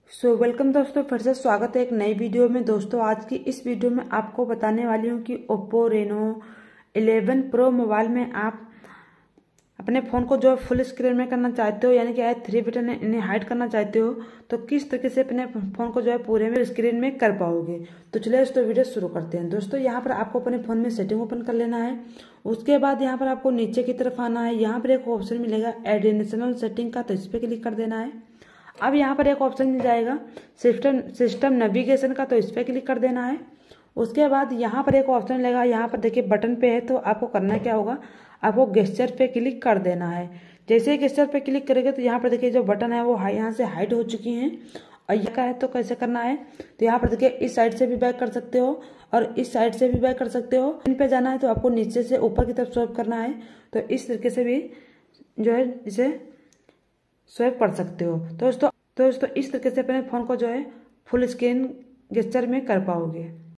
Welcome दोस्तों, फिर से स्वागत है एक नई वीडियो में। दोस्तों आज की इस वीडियो में आपको बताने वाली हूँ कि ओप्पो रेनो 11 प्रो मोबाइल में आप अपने फ़ोन को जो फुल स्क्रीन में करना चाहते हो, यानी कि 3 बटन इन्हें हाइड करना चाहते हो, तो किस तरीके से अपने फ़ोन को जो है पूरे में स्क्रीन में कर पाओगे। तो चलिए दोस्तों वीडियो शुरू करते हैं। दोस्तों यहाँ पर आपको अपने फ़ोन में सेटिंग ओपन कर लेना है। उसके बाद यहाँ पर आपको नीचे की तरफ आना है। यहाँ पर एक ऑप्शन मिलेगा एडिशनल सेटिंग का, तो इस पर क्लिक कर देना है। अब यहाँ पर एक ऑप्शन मिल जाएगा सिस्टम नेविगेशन का, तो इस पर क्लिक कर देना है। उसके बाद यहाँ पर एक ऑप्शन मिलेगा, यहाँ पर देखिए बटन पे है, तो आपको करना क्या होगा, आपको गेस्चर पे क्लिक कर देना है। जैसे ही गेस्चर पे क्लिक करेंगे तो यहाँ पर देखिए जो बटन है वो यहाँ से हाइड हो चुकी हैं। और यह का है तो कैसे करना है, तो यहाँ पर देखिए इस साइड से भी बैक कर सकते हो और इस साइड से भी बैक कर सकते हो। इन पे जाना है तो आपको नीचे से ऊपर की तरफ स्वाइप करना है, तो इस तरीके से भी जो है इसे स्वाइप कर सकते हो। तो दोस्तों इस तरीके से अपने फ़ोन को जो है फुल स्क्रीन गेस्चर में कर पाओगे।